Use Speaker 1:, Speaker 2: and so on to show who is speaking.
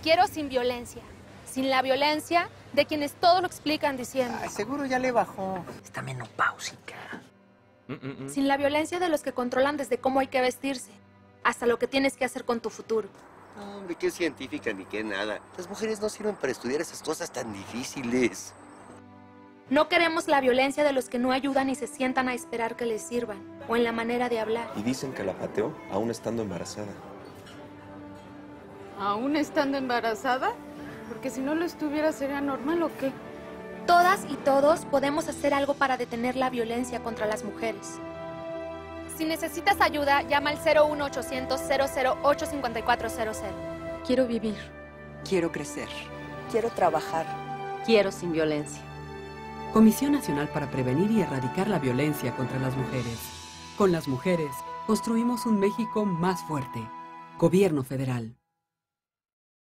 Speaker 1: Quiero sin violencia. Sin la violencia de quienes todo lo explican diciendo.
Speaker 2: Ay, seguro ya le bajó.
Speaker 3: Está menopáusica.
Speaker 1: Sin la violencia de los que controlan desde cómo hay que vestirse hasta lo que tienes que hacer con tu futuro.
Speaker 4: No, hombre, qué científica ni qué nada. Las mujeres no sirven para estudiar esas cosas tan difíciles.
Speaker 1: No queremos la violencia de los que no ayudan y se sientan a esperar que les sirvan, o en la manera de hablar.
Speaker 5: Y dicen que la pateó aún estando embarazada.
Speaker 6: ¿Aún estando embarazada? Porque si no lo estuviera, ¿sería normal o qué?
Speaker 1: Todas y todos podemos hacer algo para detener la violencia contra las mujeres. Si necesitas ayuda, llama al 01800-008-5400.
Speaker 7: Quiero vivir.
Speaker 8: Quiero crecer.
Speaker 9: Quiero trabajar.
Speaker 7: Quiero sin violencia.
Speaker 10: Comisión Nacional para Prevenir y Erradicar la Violencia contra las Mujeres. Con las mujeres, construimos un México más fuerte. Gobierno Federal.